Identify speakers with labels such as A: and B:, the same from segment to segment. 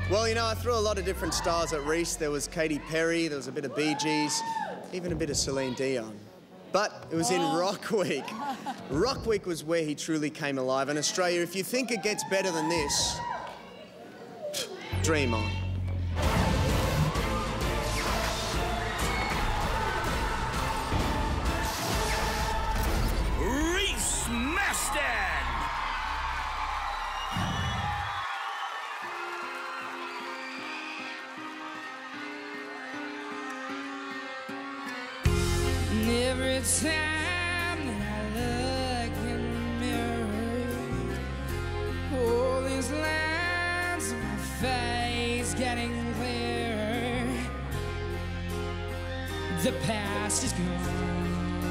A: Well, you know, I threw a lot of different styles at Reese. There was Katy Perry, there was a bit of Bee Gees, even a bit of Celine Dion. But it was in Rock Week. Rock Week was where he truly came alive. And Australia, if you think it gets better than this, dream on.
B: Reese Mastin!
C: Every time that I look in the mirror, all these lines on my face getting clearer. The past is gone,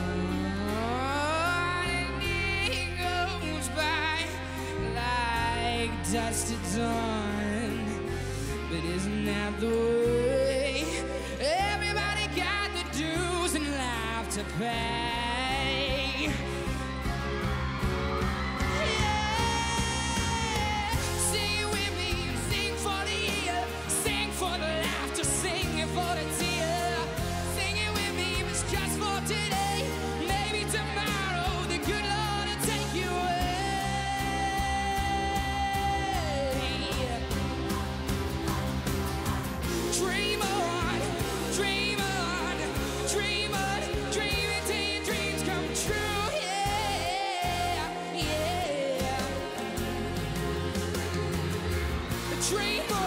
C: and it goes by like dust at dawn. But isn't that the way? Everybody got the dues and life to pay. Yeah. Sing it with me, sing for the year, sing for the laughter, sing it for the tear. Sing it with me, if it's just for today. Maybe tomorrow the good Lord will take you away. Dream on, dream on, dream on, dream it till your dreams come true, yeah, yeah. Dream on,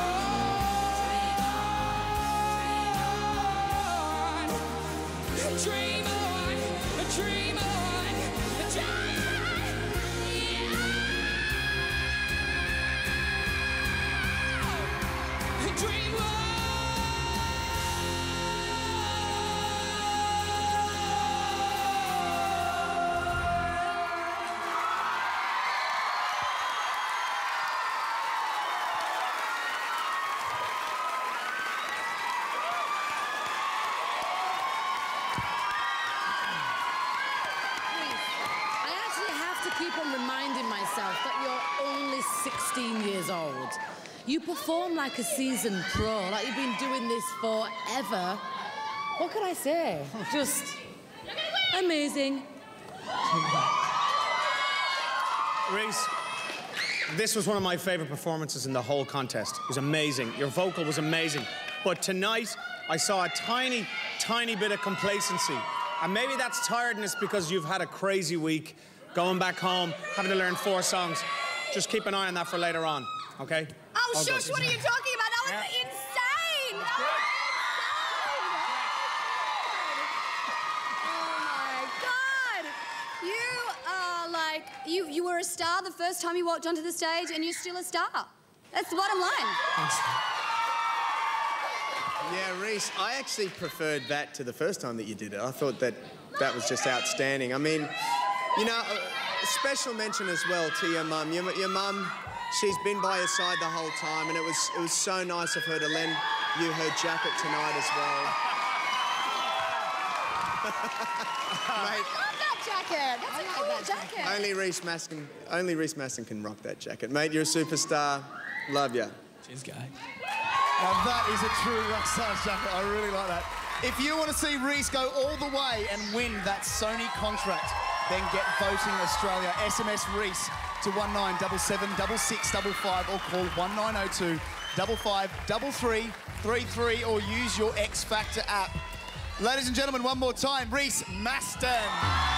C: dream on, dream on, dream on.
D: Keep on reminding myself that you're only 16 years old. You perform like a seasoned pro, like you've been doing this forever. What can I say? Just amazing.
E: Reese, this was one of my favourite performances in the whole contest. It was amazing. Your vocal was amazing. But tonight, I saw a tiny, tiny bit of complacency. And maybe that's tiredness because you've had a crazy week. Going back home, having to learn 4 songs. Just keep an eye on that for later on, okay?
F: Oh, shush, what are you talking about? That was insane! Oh, my God! You are like, you were a star the first time you walked onto the stage, and you're still a star. That's the bottom line.
E: Thanks.
A: Yeah, Reese, I actually preferred that to the first time that you did it. I thought that was just outstanding. I mean, you know, a special mention as well to your mum. Your mum, she's been by your side the whole time, and it was so nice of her to lend you her jacket tonight as well. Mate,
F: I love that jacket. That's a cool jacket.
A: Only Reese Mastin can rock that jacket. Mate, you're a superstar. Love ya.
E: Cheers, guy.
G: Now that is a true rockstar's jacket. I really like that. If you want to see Reese go all the way and win that Sony contract, then get Voting Australia. SMS Reese to 1977 or call 1902 5533 33 or use your X Factor app. Ladies and gentlemen, one more time, Reese Mastin.